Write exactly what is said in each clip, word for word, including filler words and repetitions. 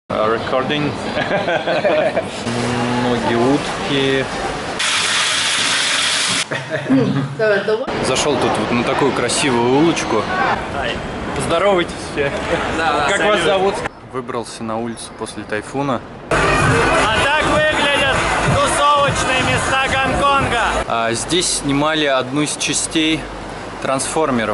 Recording. Ноги утки. Зашел тут вот на такую красивую улочку. Поздоровайтесь все. Да, да, как вас зовут? Выбрался на улицу после тайфуна. А так выглядят тусовочные места Гонконга. А здесь снимали одну из частей трансформеров.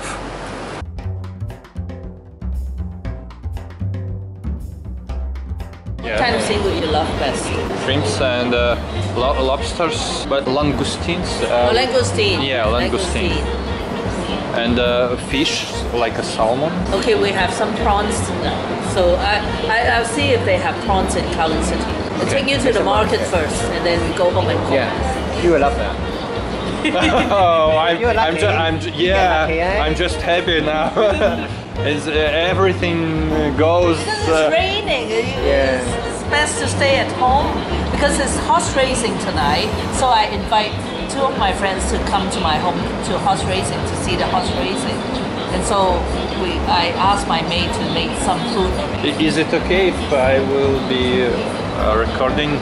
What kind of seafood you love best? Shrimps and uh, lo lobsters, but langoustines. Uh, Oh, langoustine. Yeah, langoustine. And uh, fish, like a salmon. Okay, we have some prawns. So I, I, I'll see if they have prawns in Kowloon City. I'll take you to the market first and then go home and cook. Yeah, you will love that. Oh, I'm, You're lucky. I'm, ju I'm ju yeah, lucky, eh? I'm just happy now. It's, uh, everything goes. Because Uh, it's raining. Yeah. It's best to stay at home because it's horse racing tonight. So I invite two of my friends to come to my home to horse racing to see the horse racing. And so we, I asked my maid to make some food. Is it okay if I will be uh, recording?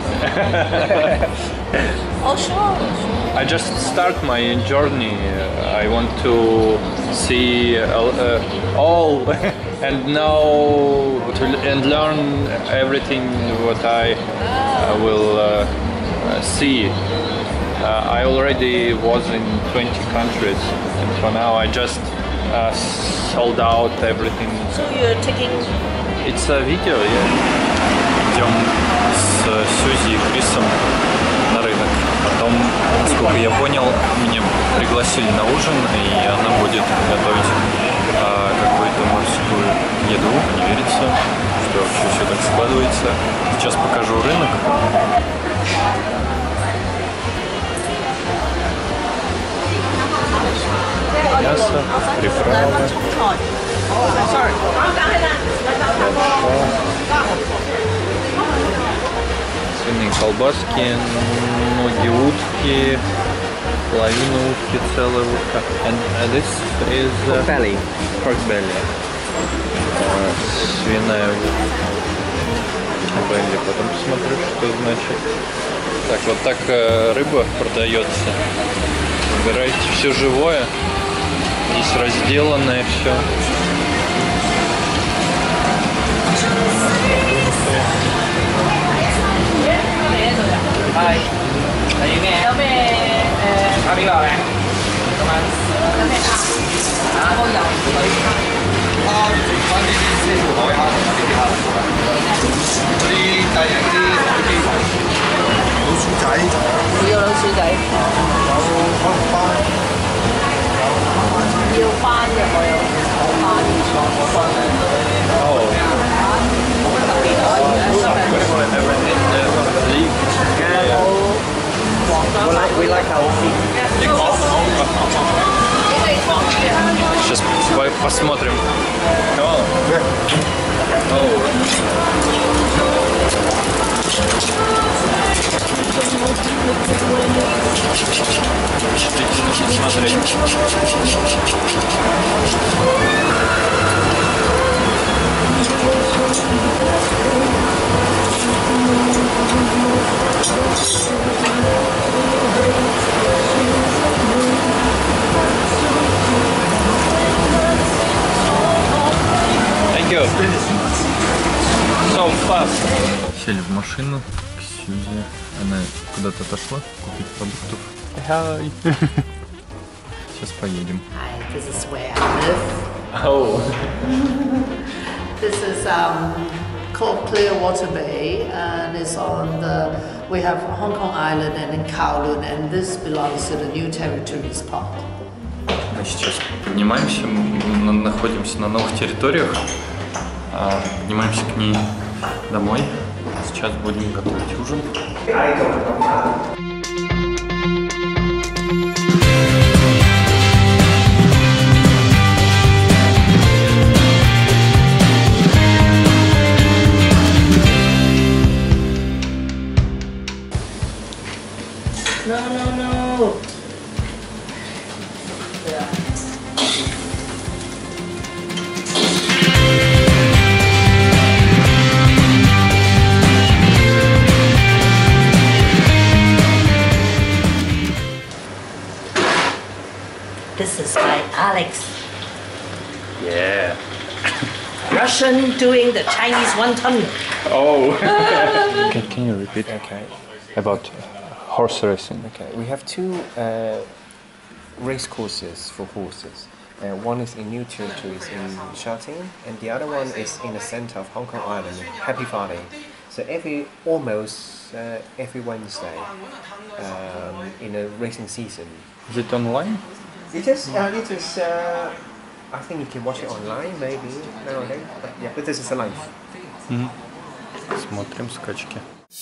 Oh, sure, sure. I just start my journey. Uh, I want to see uh, uh, all and know to, and learn everything what I uh, will uh, uh, see. Uh, I already was in twenty countries, and for now I just uh, sold out everything. So you're taking... It's a video, yeah. Идем с Сюзи и Крисом на рынок. Потом, насколько я понял, меня пригласили на ужин, и она будет готовить а, какую-то морскую еду. Не верится, что вообще все так складывается. Сейчас покажу рынок. Мясо, приправы. Свиные колбаски, ноги утки, половина утки, целая утка. And uh, this is uh, Pork belly. Pork belly. Uh, свиная белли. Потом посмотрю, что значит. Так, вот так uh, рыба продается. Выбирайте все живое. Здесь разделанное все. Hi. Are you there? I'll be alright. Come on. We like, we like our feet. Сейчас по посмотрим. Thank you. So fast. Сели в машину к Сьюзи. Она куда-то отошла купить продуктов. Hi. Сейчас поедем. Hi, this is where I live. Oh. This is um, called Clearwater Bay, and it's on the. We have Hong Kong Island and in Kowloon, and this belongs to the New Territories Park. Мы сейчас поднимаемся, мы находимся на новых территориях, поднимаемся к ней домой. Сейчас будем готовить ужин. No, no, no. Russian doing the Chinese wonton. Oh. can, can you repeat? Okay. About horse racing. Okay. We have two uh, race courses for horses. Uh, one is in New Territories in Sha Tin, and the other one is in the center of Hong Kong Island, Happy Valley. So every almost uh, every Wednesday um, in a racing season. Is it online? It is. Uh, it is. Uh, I think you can watch it online, maybe nowadays. But yeah, but this is a live. Mm-hmm. Смотрим скачки.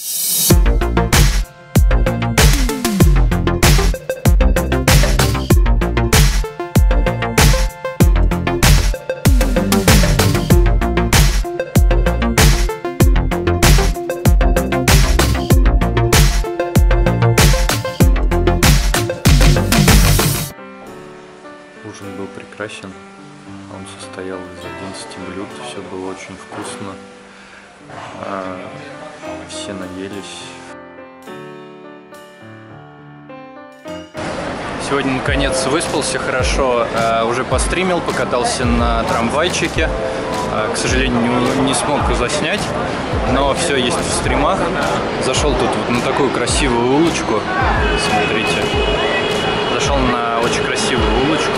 Ужин был прекрасен. Он состоял из одиннадцати блюд. Все было очень вкусно. Все наелись. Сегодня наконец выспался хорошо. Уже постримил, покатался на трамвайчике. К сожалению, не смог заснять, но все есть в стримах. Зашел тут вот на такую красивую улочку. Смотрите. Зашел на очень красивую улочку.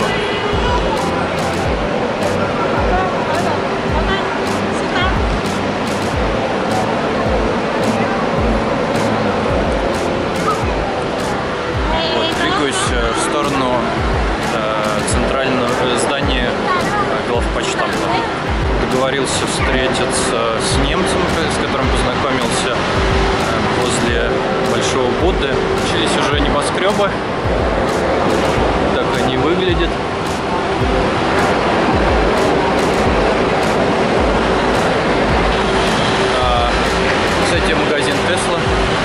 Вот, двигаюсь в сторону э, центрального здания э, главпочтамта. Договорился встретиться с немцем, с которым познакомился э, возле Большого Будды. Здесь уже небоскребы. Так они выглядят. А, кстати, магазин Tesla.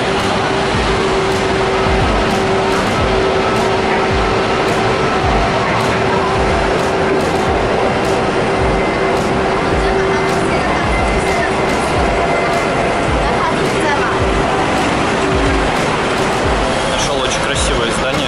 Нашел очень красивое здание.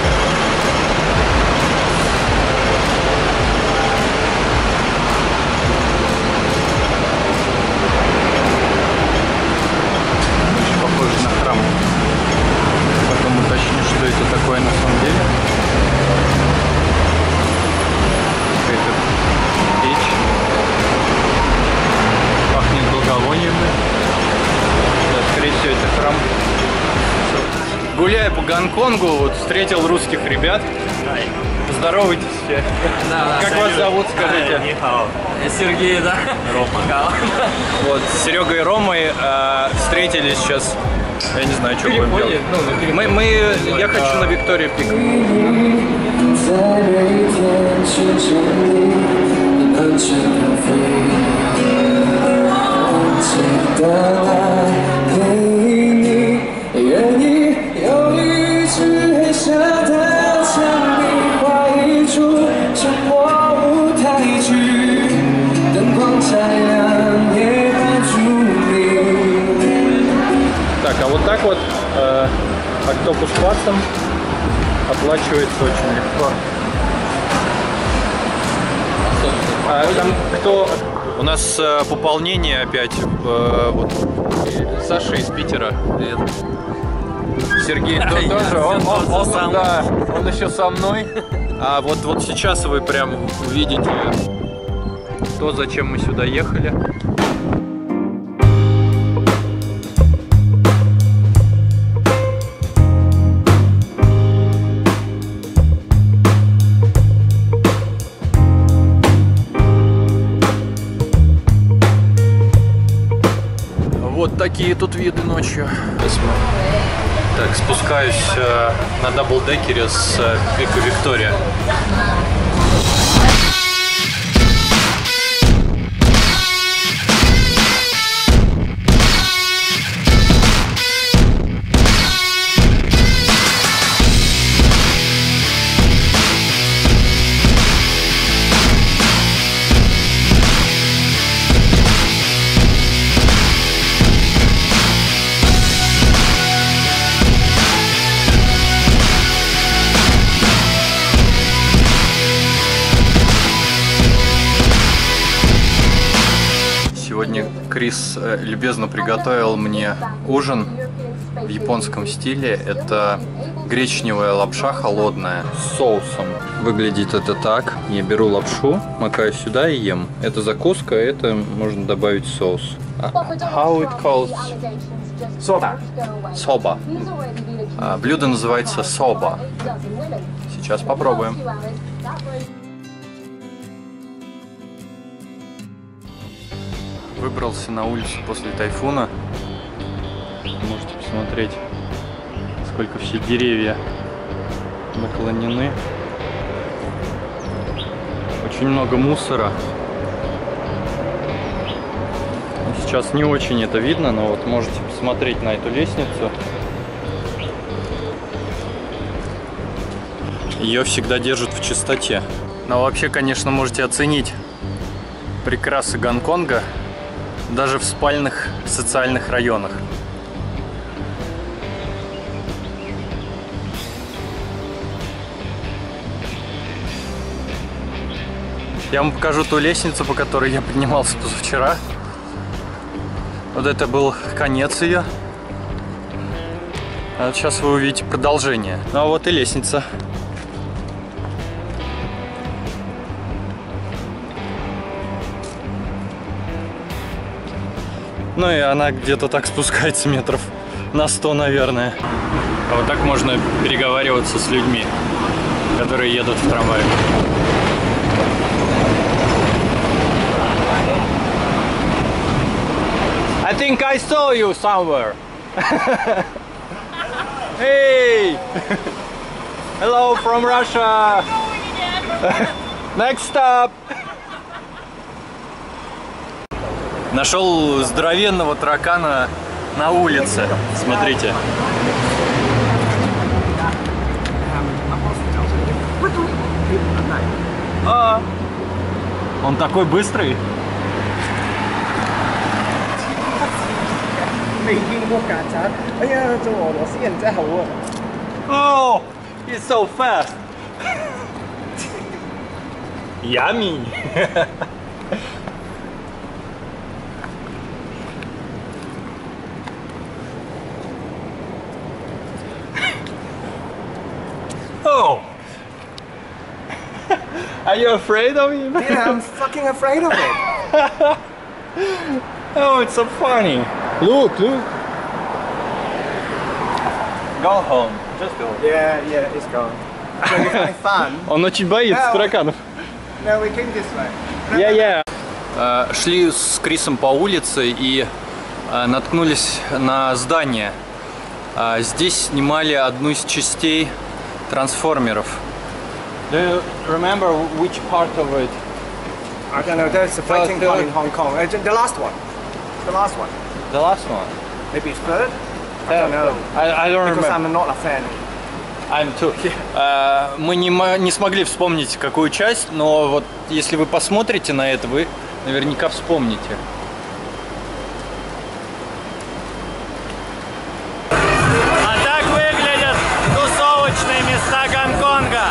Похоже на храм. Потом уточню, что это такое на самом деле. Какая-то печь. Пахнет благовониями. Да, скорее всего, это храм. Гуляя по Гонконгу, вот встретил русских ребят. Здоровайтесь все. Да, да, как салют. вас зовут, скажите? Сергей, да? Рома. Вот, с Серегой и Ромой э, встретились сейчас. Я не знаю, что будем делать. Ну, мы, мы, я хочу на Виктория Пик. Так, а вот так вот э, октопус пастом оплачивается очень легко. А там кто? У нас э, пополнение опять. Э, вот. Саша из Питера. Привет. Сергей то, тоже. Он, он, он, он, да, он еще со мной. А вот, вот сейчас вы прям увидите то, зачем мы сюда ехали. Вот такие тут виды ночью. Так, спускаюсь э, на даблдекере с э, Пика Виктория. Сегодня Крис любезно приготовил мне ужин в японском стиле. Это гречневая лапша холодная с соусом. Выглядит это так. Я беру лапшу, макаю сюда и ем. Это закуска, это можно добавить соус. How it calls? Соба. Соба. А, блюдо называется соба. Сейчас попробуем. Выбрался на улицу после тайфуна. Можете посмотреть, сколько все деревья наклонены. Очень много мусора. Сейчас не очень это видно, но вот можете посмотреть на эту лестницу. Ее всегда держат в чистоте. Но вообще, конечно, можете оценить прекрасы Гонконга даже в спальных социальных районах. Я вам покажу ту лестницу, по которой я поднимался позавчера. Вот это был конец ее. А вот сейчас вы увидите продолжение. Ну а вот и лестница. Ну и она где-то так спускается метров на сто, наверное. А вот так можно переговариваться с людьми, которые едут в трамвае. I think I saw you somewhere. Hey! Hello from Russia. Next stop. Нашел здоровенного таракана на улице. Смотрите. А, он такой быстрый. Oh, he's so fast. Yummy. Oh. Are you afraid of him? Yeah, I'm fucking afraid of it. Oh, it's so funny. Look, look. Go home. Just go. Yeah, yeah, it's gone. So you're having fun? Он очень боится тараканов. No, we came this way. Yeah, yeah. Шли с Крисом по улице и наткнулись на здание. Здесь снимали одну из частей трансформеров. Do you remember which part of it? I don't know, there's a fighting part in Hong Kong. Uh, The last one. The last one. The last one. Maybe it's third? I don't know. I, I don't Because remember. I'm not a fan. I'm too. Uh, мы не, не смогли вспомнить, какую часть, но вот если вы посмотрите на это, вы наверняка вспомните. А так выглядят тусовочные места Гонконга.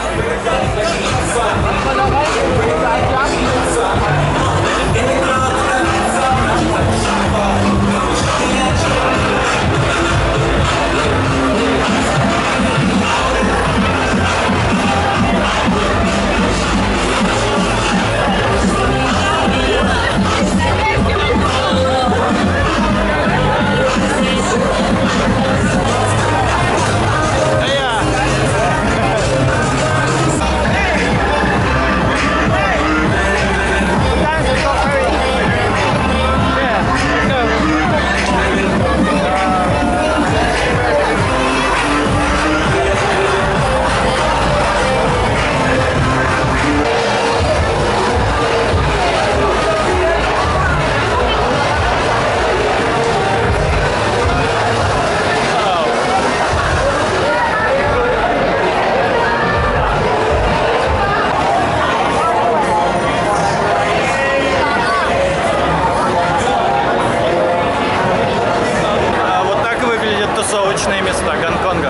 Тусовочные места Гонконга.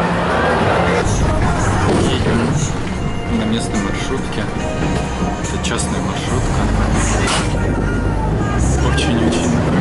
Едем на местной маршрутке. Это частная маршрутка. очень-очень